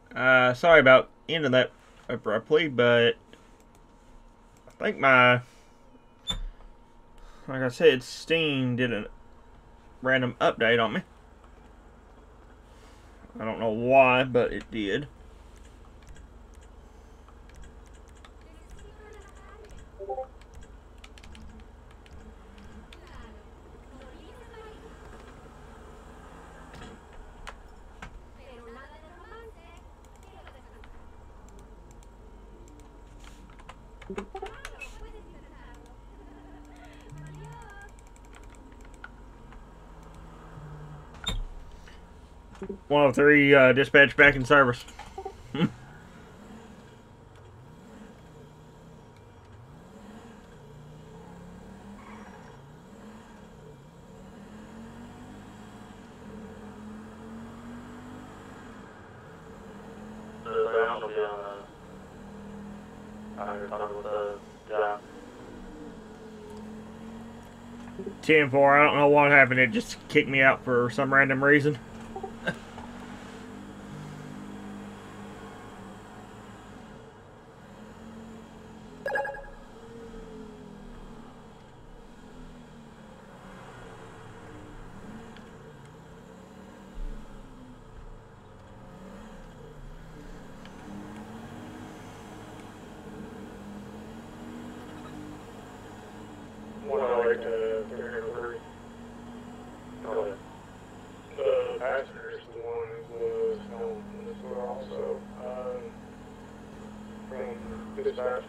Sorry about ending that abruptly, but I think like I said, Steam did a random update on me. I don't know why, but it did. One of three dispatch back in service. 10-4. I don't know what happened. It just kicked me out for some random reason. Dispatch.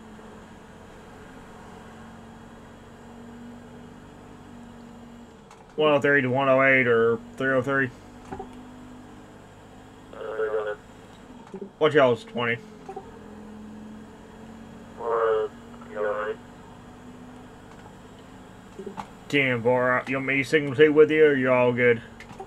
103 to 108 or 303. Go ahead. What y'all's 20? Or, go ahead. 10-4. You want me to signal T with you, or you all good?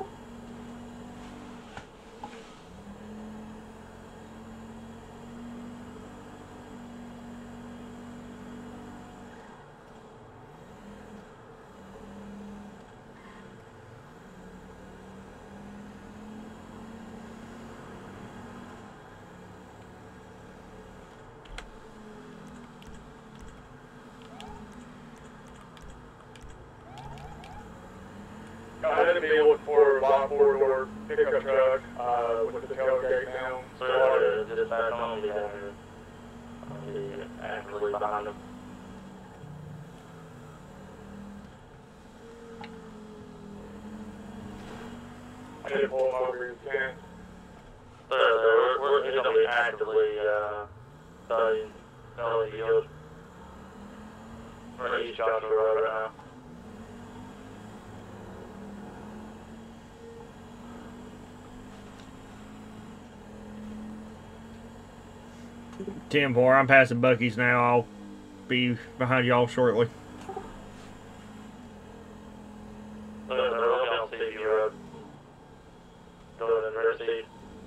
I had to be looking for a lot four-door pickup truck with the tailgate down. So dispatch on the actually behind them. I did pull them over your tent. We're going to be actively studying Valley Yield. We're in East Joshua Road right now. Ten four. I'm passing Bucky's now. I'll be behind y'all shortly. We're on CV Road. Go ahead and receive.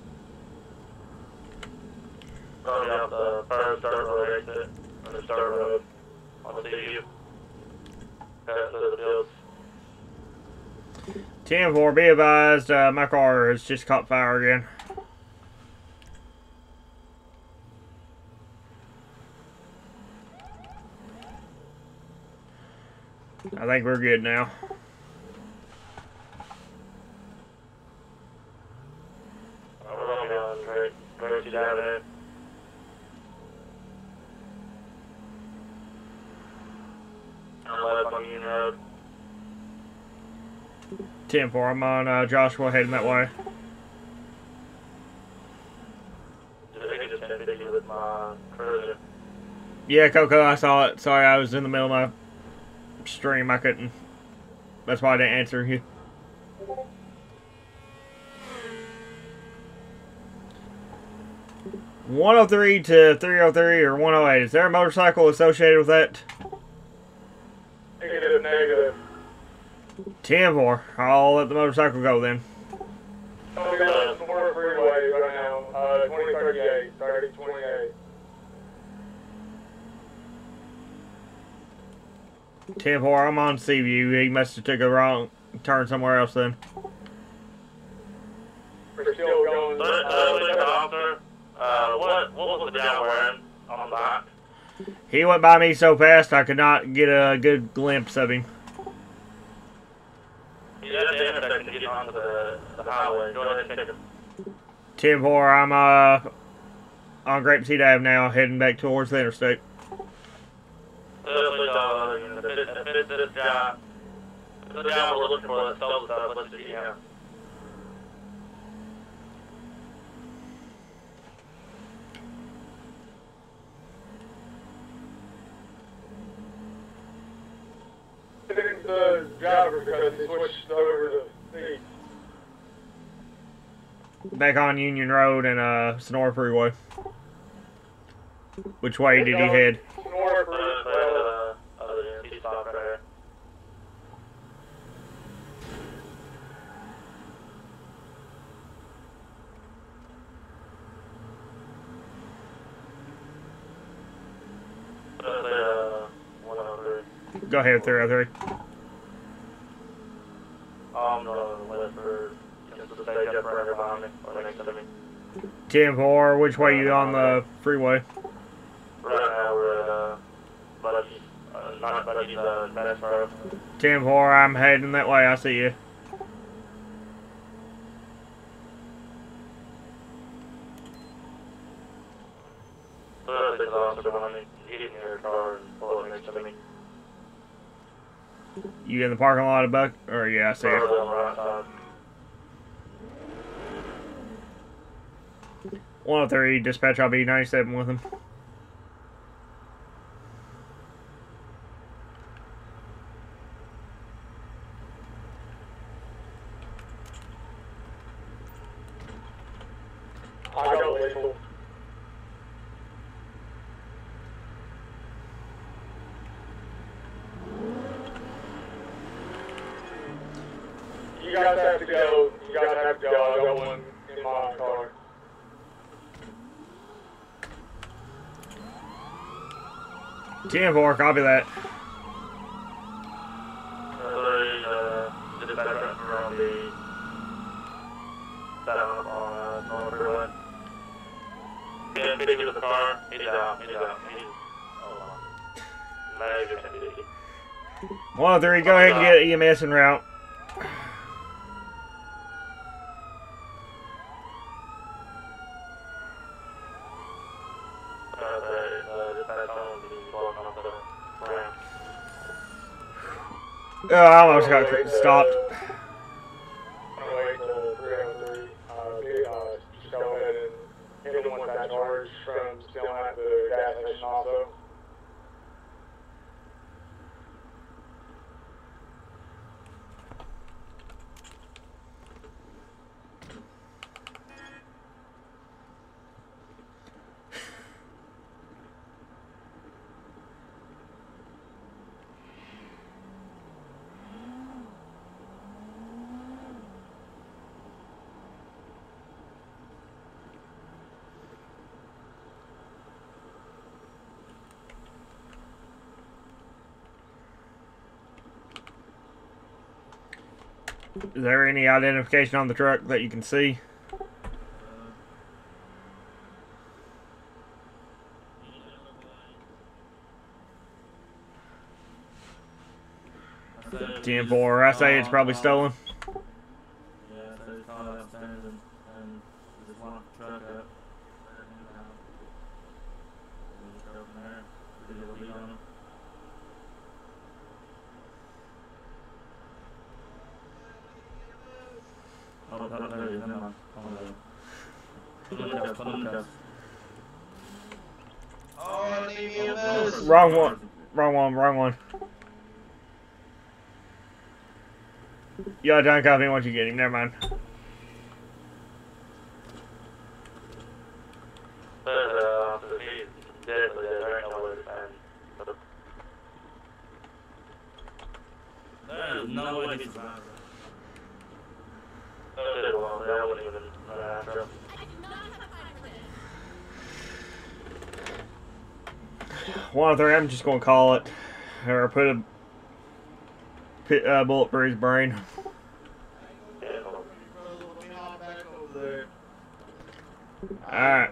Coming out the first dirt road exit on the dirt road on the CU. Pass through the fields. 10-4, be advised, my car has just caught fire again. I think we're good now. We're going to go down there. Turn left on Union Road. 10-4, I'm on Joshua heading that way. Just been busy with my cruiser. Yeah, Coco, I saw it. Sorry, I was in the middle of my stream. I couldn't. That's why I didn't answer you. $103 to 303 or 108. Is there a motorcycle associated with that? Negative, negative. 10-4. I'll let the motorcycle go then. We got some more freeway right now. 2038, 3028. 10-4, I'm on Seaview. He must have took a wrong turn somewhere else then. Proceed you're still going. Officer, what was the guy wearing on the back? He went by me so fast I could not get a good glimpse of him. He's at the intersection getting onto the highway. Go ahead and check him. 10-4, I'm on Grapeseed Ave now, heading back towards the interstate. If it's this guy, the guy we're looking for that stole the stuff, let's see him. The driver because he switched over to the Back on Union Road and Sonora Freeway. Which way did he head? Sonora Freeway. He stopped right there. Go ahead, 303. I'm gonna wait for the stage up right behind me, or next to me. 10-4, which way you on the freeway? Right now we're at, not Buddy's, Madison. 10-4, I'm heading that way, I see you. You in the parking lot of Buck? Or yeah, I see it. 103, dispatch, I'll be 97 with him. I got labeled. You guys have to go. You guys have to go. I got one in my car. Ten-4, copy that. Yeah, get into the car. He's out. He's out. Hold on. 103, go ahead and get EMS en route. Oh, I almost got stopped. Wait till 303. Just go ahead and hit him with that charge from stealing at the gas station also. Is there any identification on the truck that you can see? Ten-4, I say it's probably stolen. Yeah, so it's caught upstairs and just locked the truck up. We'll just go from there. We did a lead on him. Oh, there he is. Never mind. Put him in cuffs. Oh, I need EMS. Wrong one. Wrong one. Wrong one. Y'all don't copy once you get him. Never mind. There's no way he's surviving. I wouldn't even run after him. 103, I'm just gonna call it, or put a bullet for his brain. Yeah. Back over there. Alright.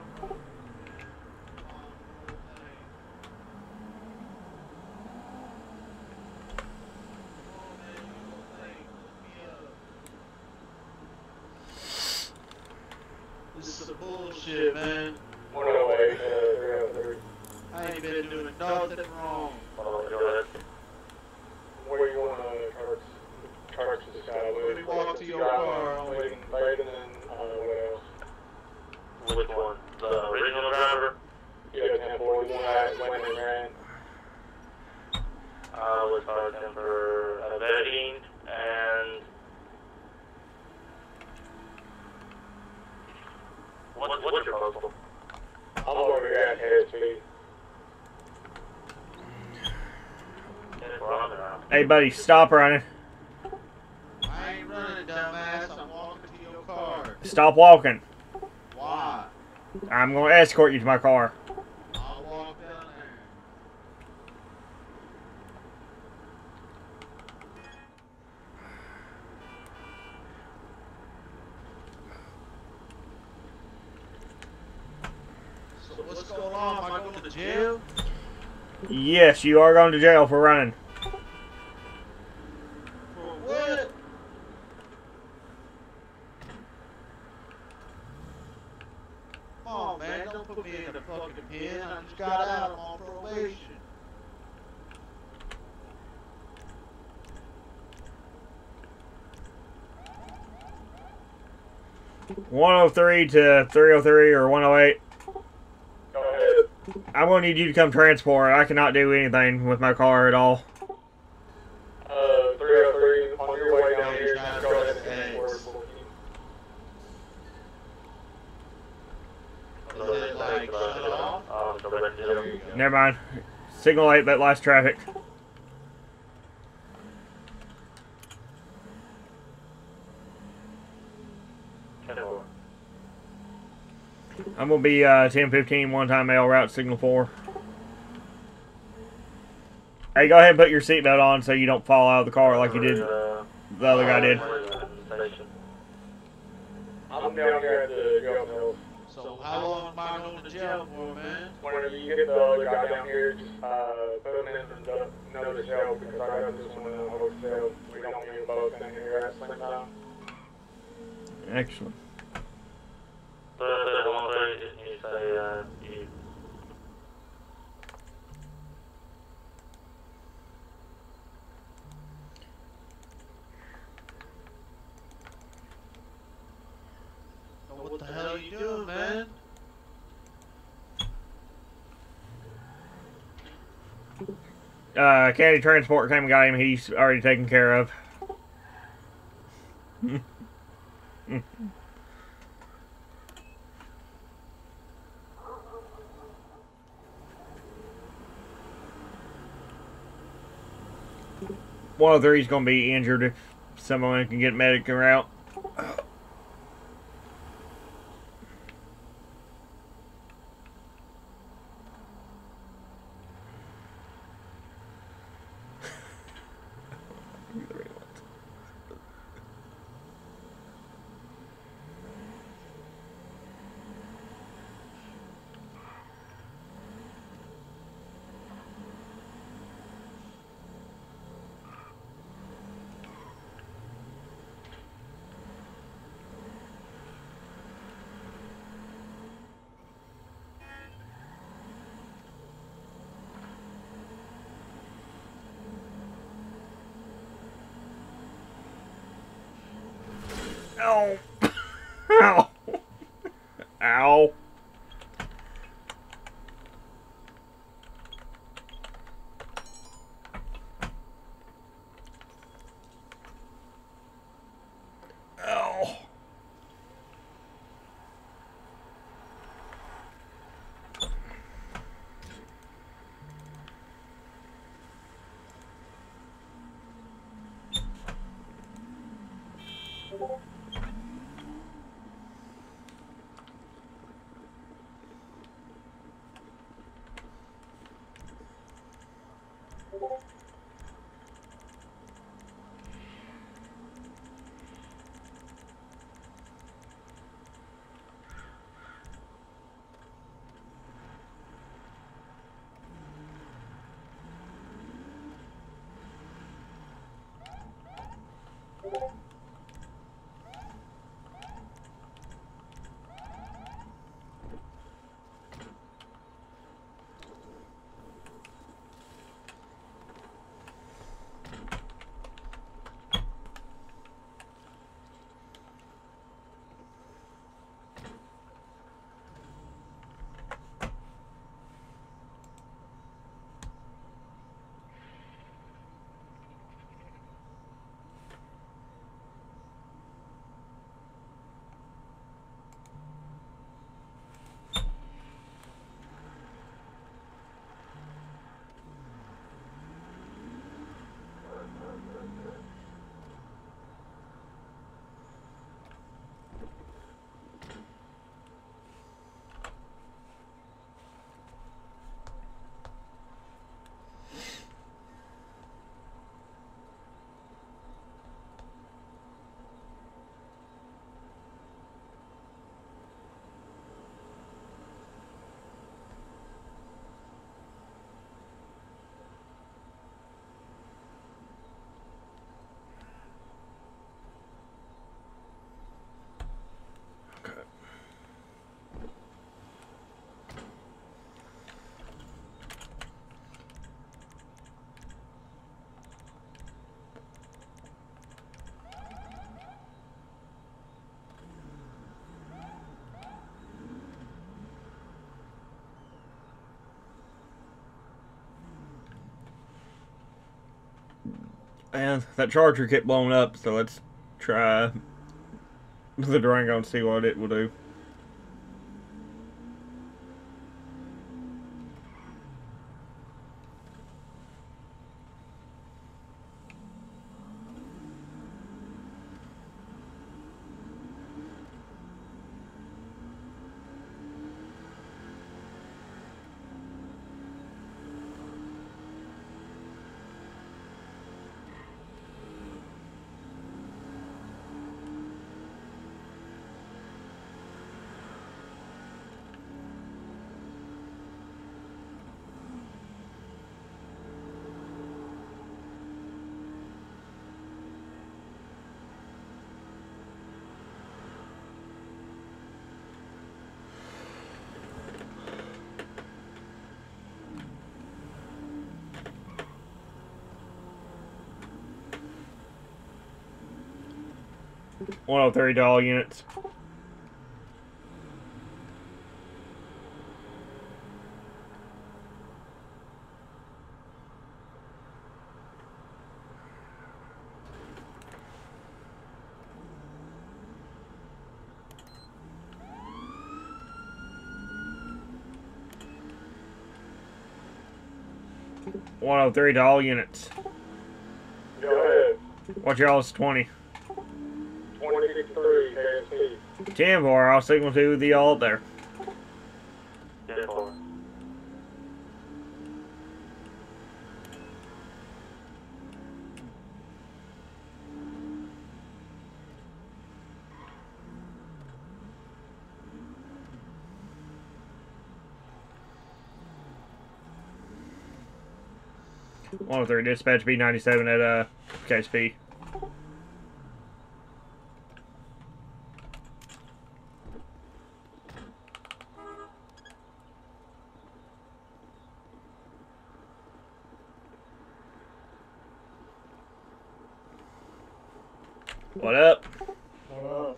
This is some bullshit, man. 108, 303. I ain't been doing nothing wrong. Oh, go ahead. Where you want to charge this guy with? Let me walk to your car. I'm waiting, Baden, and what else? Which one? The original driver? Yeah, 1040, the one that went and ran. I was charging for vetting and what's your postal? I'm over here at KSP. That's where I'm at. Hey, buddy, stop running. I ain't running, dumbass. I'm walking to your car. Stop walking. Why? I'm going to escort you to my car. I'll walk down there. So what's going on? Am I going to jail? Yes, you are going to jail for running. For what? Come on, man. Don't put me in the fucking pen. I just got out. I'm on probation. .103 to 303 or 108. Go ahead. I'm going to need you to come transport. I cannot do anything with my car at all. 303, on your way down here, just go ahead and transport. Is it like shut off? There you go. Never mind. Signal 8, that last traffic. I'm going to be 1015 one-time mail route signal 4. Hey, go ahead and put your seatbelt on so you don't fall out of the car like you did the other guy did. I'm down here at the jail cell. So how long am I going to jail for, man? Whenever you get the other guy down here, just put him in another cell because I got this one in the hotel. We don't need them both in here at the same time. Excellent. So you say you What the hell are you doing, man? County Transport came and got him. He's already taken care of. One of three's going to be injured if someone can get medic route. Ow. Ow. Ow. Ow. And that charger kept blowing up, so let's try the Durango and see what it will do. $103 units. $103 units. Go ahead. What's y'all's 20? 2063 KSP. 10-4, I'll signal to the y'all up there. 10-4. $103 dispatch B97 at KSP. What up? What up?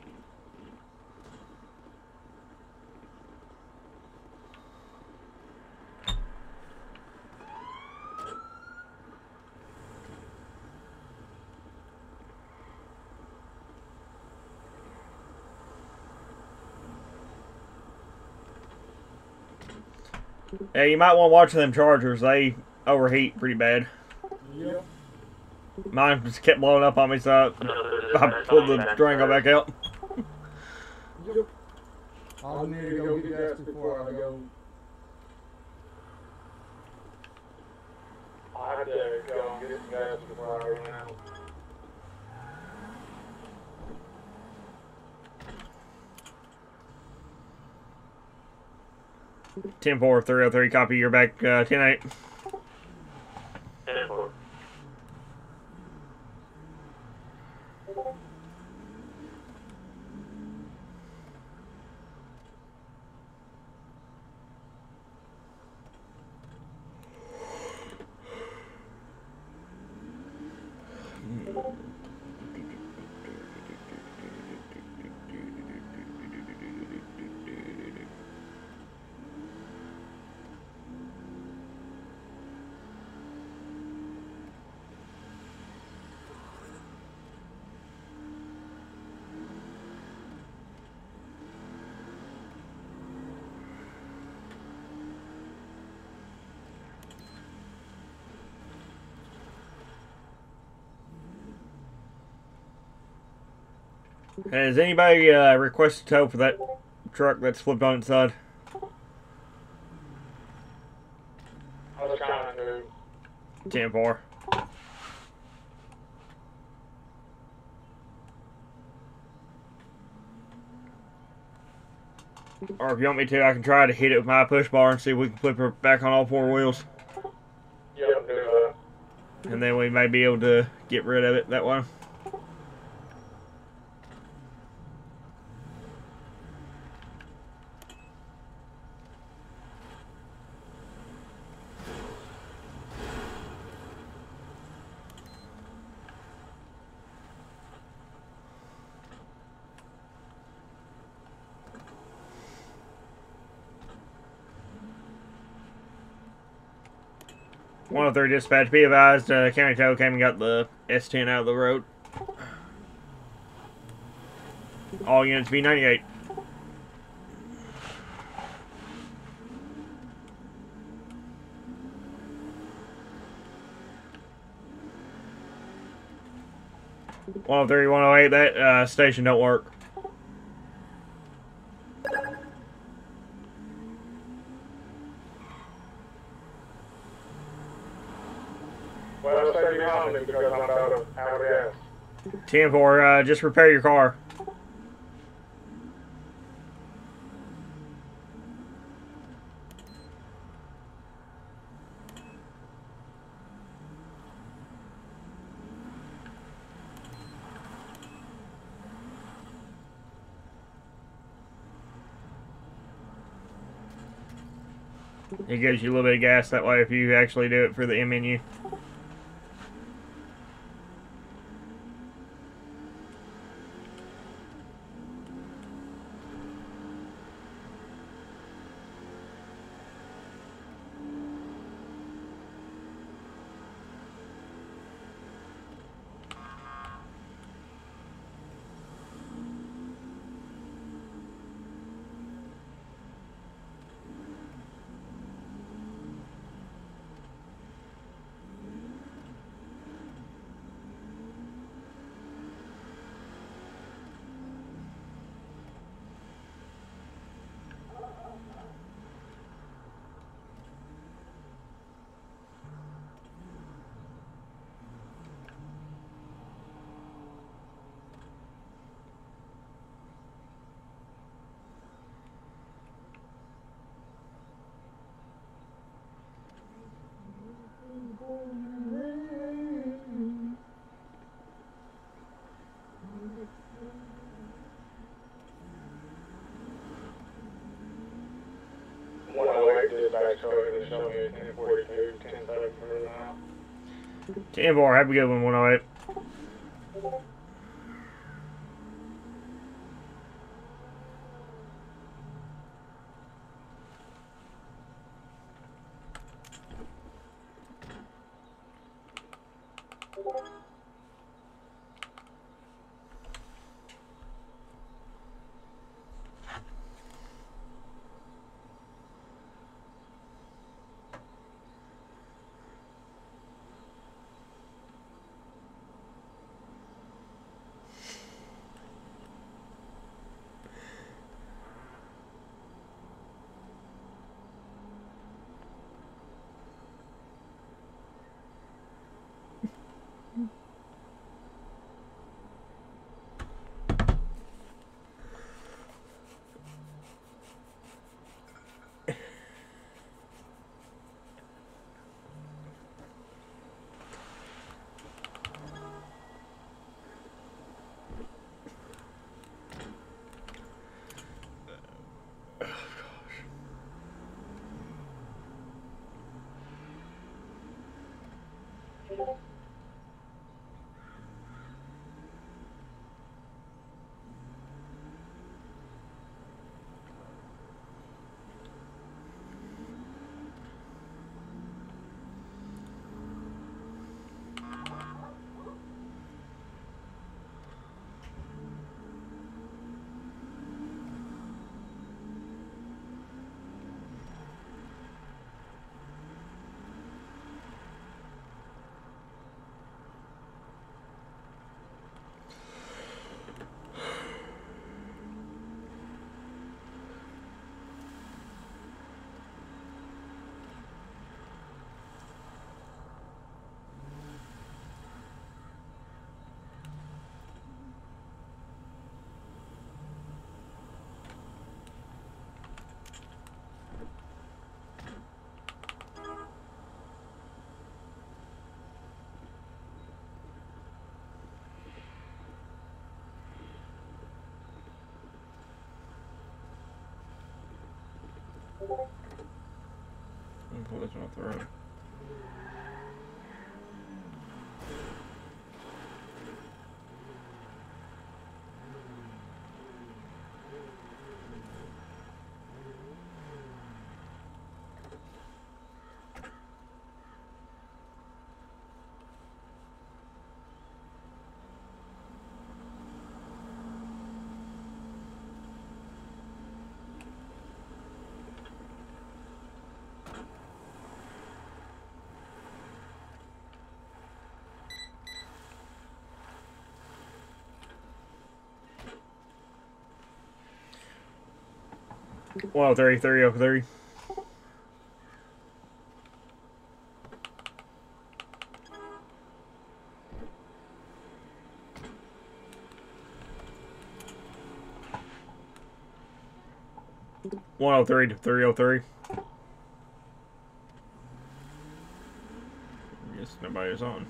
Yeah, you might want to watch them Chargers. They overheat pretty bad. Yep. Mine just kept blowing up on me, so I pulled the Durango back out. Yep. I'll need to go get gas before I go. I had to go and get some gas before I run out. Ten 4 303. Copy. You're back. 10-8. 10-4. Has anybody requested tow for that truck that's flipped on its side? I was trying to. 10-4. Or if you want me to, I can try to hit it with my push bar and see if we can flip her back on all four wheels. Yeah, do that. And then we may be able to get rid of it that way. One of their dispatch, be advised, County Tow came and got the S10 out of the road. All units V98. One of 108. That station don't work. Well, stay behind me because I'm out of gas. 10-4, just repair your car. It gives you a little bit of gas that way if you actually do it for the MNU. Dispatch code is showing me 1042, 10,700 now. 10-4, have a good one, 108. Pull this one off the road. Well, 303. 103 to 303. I guess nobody's on.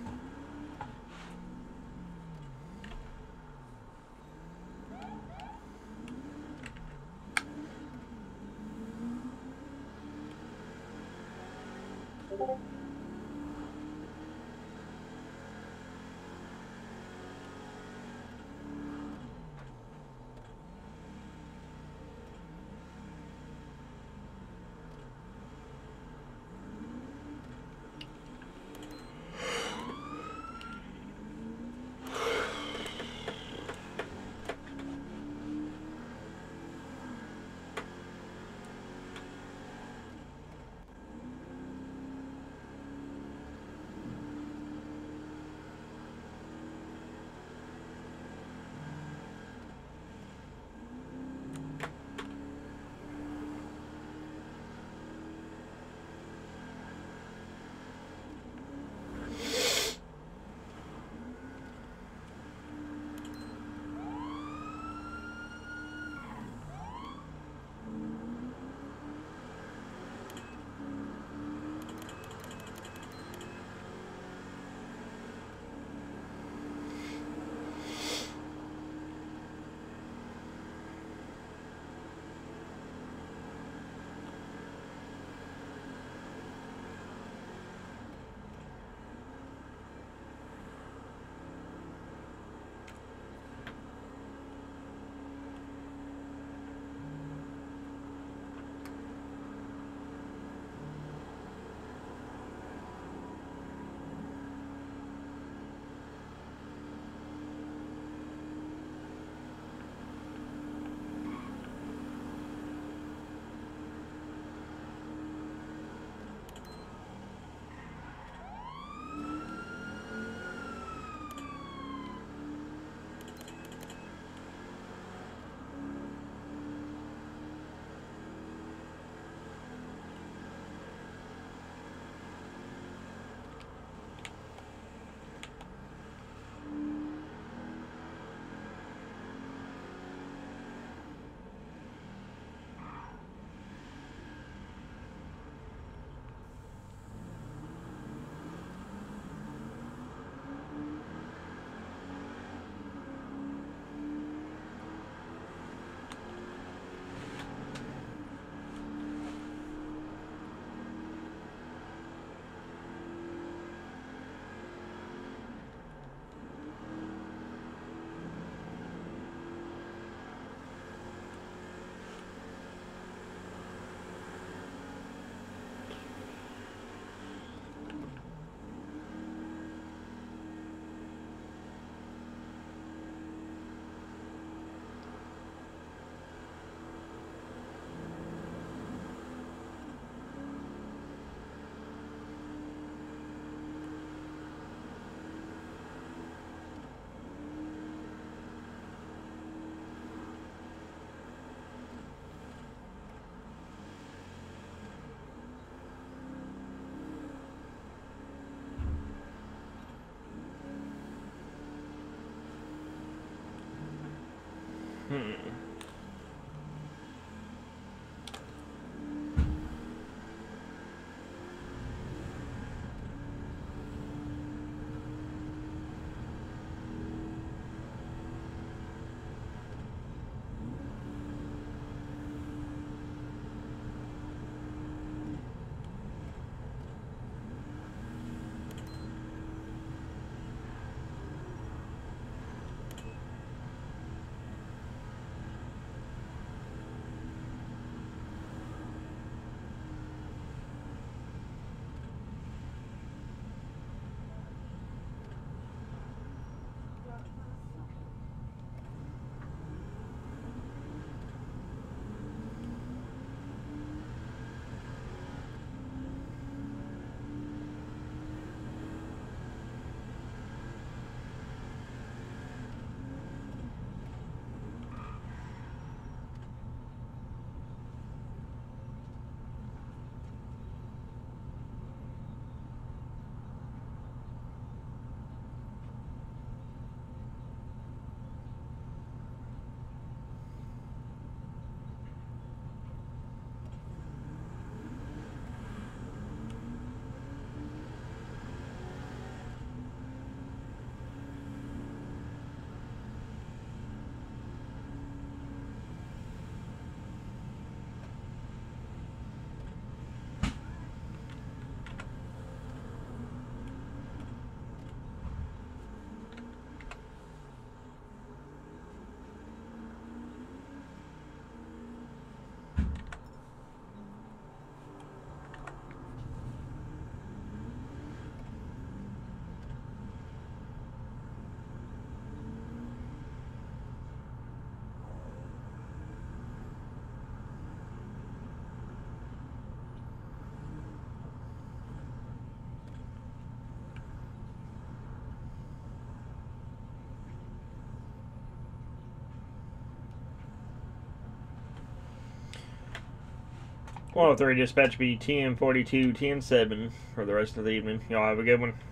103 dispatch be 10:42, 10:07 for the rest of the evening. Y'all have a good one.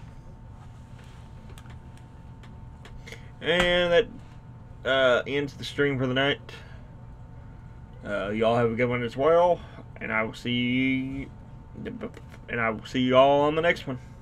And that ends the stream for the night. Y'all have a good one as well, and I will see you all on the next one.